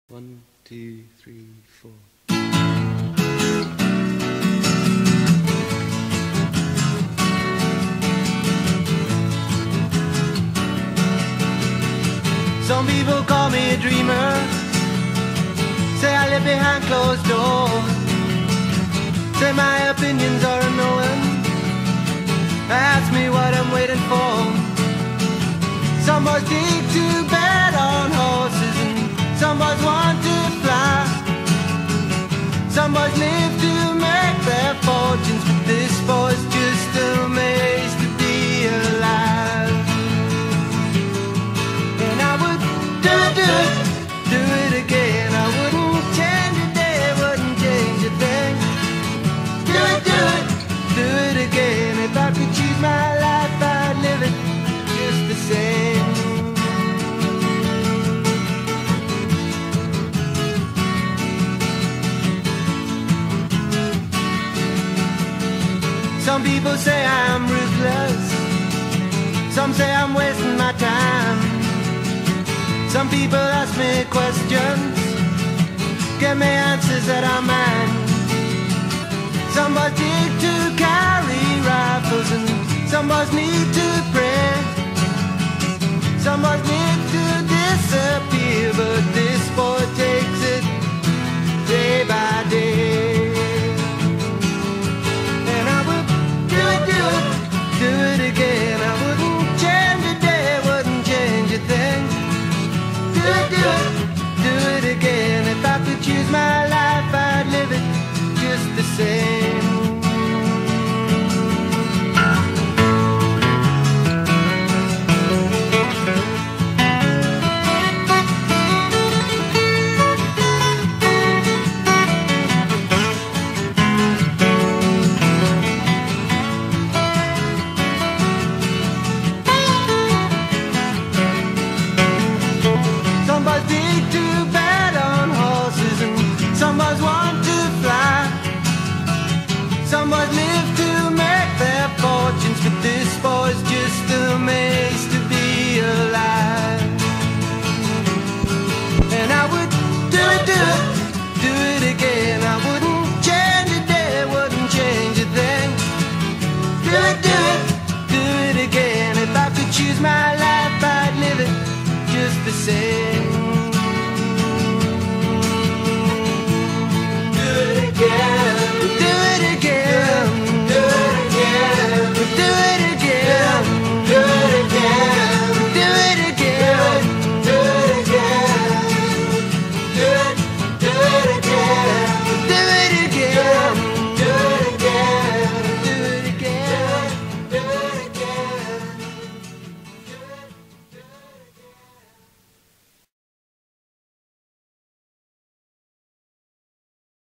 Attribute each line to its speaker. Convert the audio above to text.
Speaker 1: 1, 2, 3, 4. Some people call me a dreamer, say I live behind closed doors, say my opinions are unknown, ask me what I'm waiting for. Some boys dig to bed on horses and some boys want to fly. Some boys live to make their fortunes, but this boy's just amazed to be alive. And I would do it again. I wouldn't change a day, wouldn't change a thing. Do it again. If I could choose my life, I'd live it just the same. Some people say I'm ruthless, some say I'm wasting my time. Some people ask me questions, give me answers that are mine. Some boys dig to carry rifles and some boys need to pray. Some boys need to disappear, but this boy takes it day by day. And I would do it again. I wouldn't change a day, wouldn't change a thing. Do it again. If I could choose my life, I'd live it just the same. Somebody's